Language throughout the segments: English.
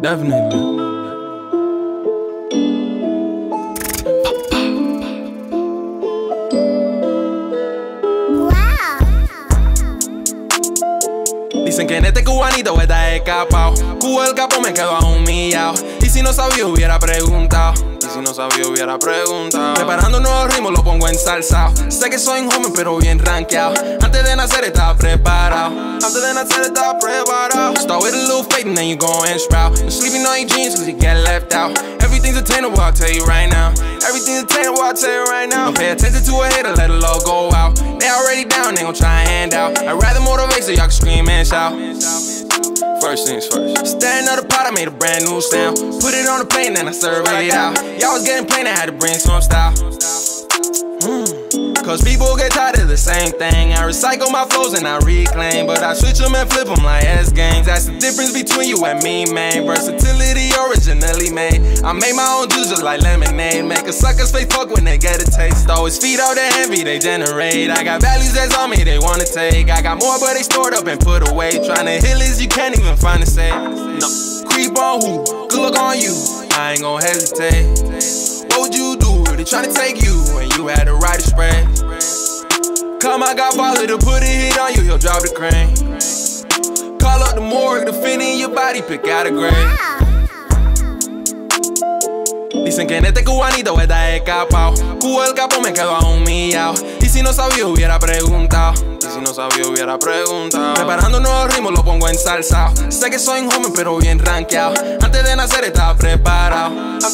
Definitely. Dicen que en este cubanito está escapado. Cuba el capo me quedó humillado. Y si no sabía hubiera preguntado. Preparando nuevos ritmos lo pongo en salsa. Sé que soy un joven pero bien rankeado. Antes de nacer estaba preparado. Start with a little faith and then you go and sprout. You're sleeping on your jeans cause you get left out. Everything's attainable, I'll tell you right now. Don't pay attention to a hater, let the love go out. They already down, they gon' try and hand out. I'd rather motivate so y'all can scream and shout. First things first. Staring at the pot, I made a brand new sound. Put it on the plate and then I surveyed it out. Y'all was getting plain, I had to bring some style. Cause people get tired of the same thing. I recycle my flows and I reclaim, but I switch them and flip them like S-games. That's the difference between you and me, man. Versatility originally made. I made my own juice just like lemonade. Make a sucker's face fuck when they get a taste. Always feed out the envy they generate. I got values that's on me they wanna take. I got more but they stored up and put away. Tryna heal is you can't even find a say. No. Creep on who? Good luck on you. I ain't gon' hesitate. What would you do if they tryna take you when you had the right spray? Call my godfather to put a hit on you, he'll drop the crane. Call up the morgue to fit in your body, pick out a grave. Dicen que en este cubanito está escapado. Cuba el capo me quedó humillado. Y si no sabía hubiera preguntado. Preparando nuevos ritmos lo pongo en salsa. Sé que soy un joven pero bien rankeado. Antes de nacer estaba preparado.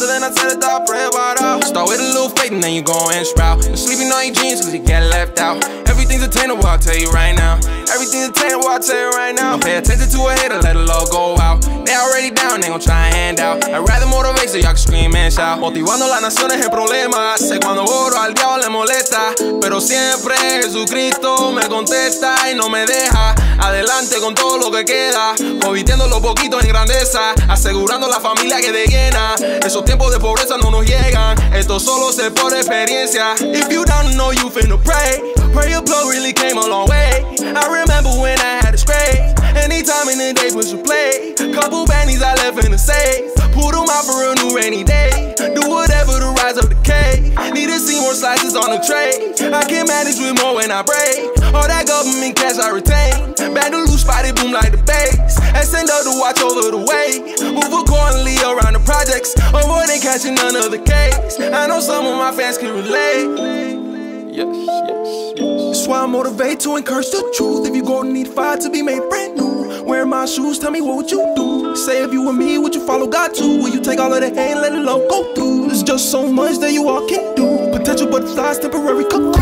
Start with a little faith and then you go and sprout. You're sleeping on your jeans cause you get left out. Everything's attainable, I'll tell you right now. Don't pay attention to a hater, let the love go out. They already down, they gon' try and hand out. I'd rather motivate so y'all can scream and shout. Motivando las naciones en problemas. Sé cuando oro al diablo le molesta, pero siempre Jesucristo me contesta y no me deja. Adelante con todo lo que queda, convirtiendo lo poquito en grandeza, asegurando la familia que te llena. Esos tiempos de pobreza no nos llegan, esto solo se por experiencia. If you don't know you finna pray. Pray your blood really came a long way. I remember when I had to spray. Anytime in the day push a play. Couple bandies I left in the safe. Pulled them out for a new rainy day. Do whatever to rise up the K. Need to see more slices on the tray. I can manage with more when I break. All that government cash I retain. Bad to loose spotted boom like the bass. And send up to watch over the way. Move accordingly around the projects. Avoiding catching none of the case. I know some of my fans can relate. Yes. That's why I motivate to encourage the truth. If you gon' need fire to be made brand new. Wearing my shoes, tell me what would you do? Say if you were me, would you follow God too? Will you take all of the hate and let it love go through? There's just so much that you all can do. Potential butterflies, temporary cocoon.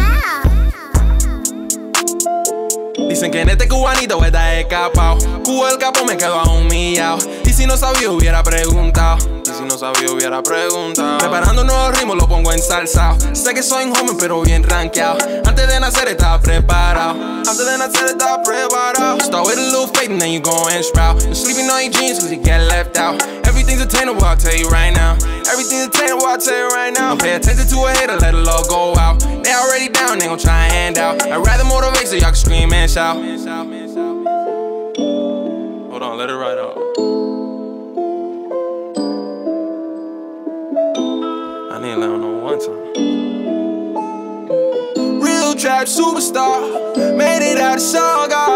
Dicen que en este cubanito está escapado. Cuba el capo me quedó humillado. Y si no sabía hubiera preguntado. Preparando nuevos ritmos lo pongo en salsa. Sé que soy un joven pero bien rankeado. Antes de nacer estaba preparado. Start with a little faith and then you go and sprout. You're sleeping on your jeans cause you get left out. Everything's attainable, I'll tell you right now. Don't pay attention to a hater, let the love go out. They already down, they gon' try and hand out. I'd rather motivate so y'all can scream and shout. Hold on, let it ride out. I need to let him know one time. Real trap superstar, made it out of Saga.